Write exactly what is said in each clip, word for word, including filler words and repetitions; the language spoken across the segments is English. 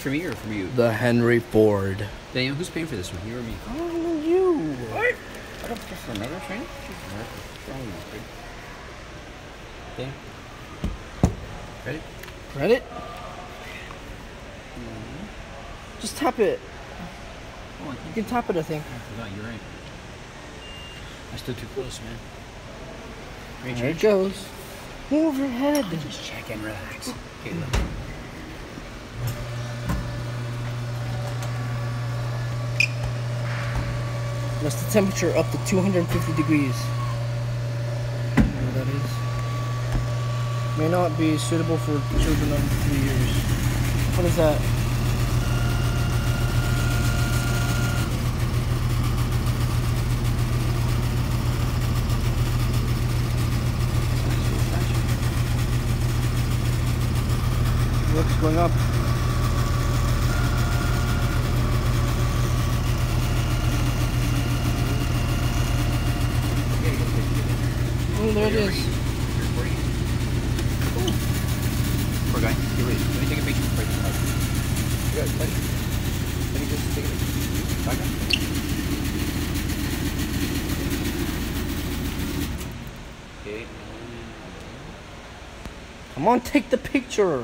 for me or for you? The Henry Ford. Daniel, who's paying for this one? You or me? Oh, you. What? I don't pay for another train? Daniel? Ready? Credit? Just tap it. Oh, You can tap it, I think. I forgot, you're right. I stood too close, man. Ready, There it change? goes. Move your head. Just check and relax. Okay, look. That's the temperature up to two hundred fifty degrees. Whatever that is. May not be suitable for children under three years. What is that? Looks going up. Oh, there it is. Poor guy. Here, wait. Let me take a picture before I take it out. Here, buddy. Let me just take a picture. Back up. Okay. Come on, take the picture.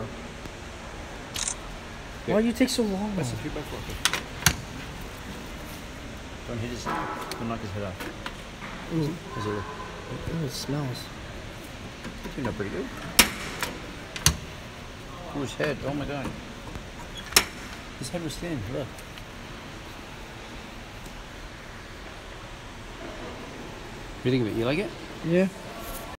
Here. Why do you take so long? That's a three by four. Okay. Don't hit his head. Don't knock his head off. Ooh. How's it look? Ooh, it smells. It turned out pretty good. Oh, his head. Oh my god. His head was thin. Look. What do you think of it? You like it? Yeah.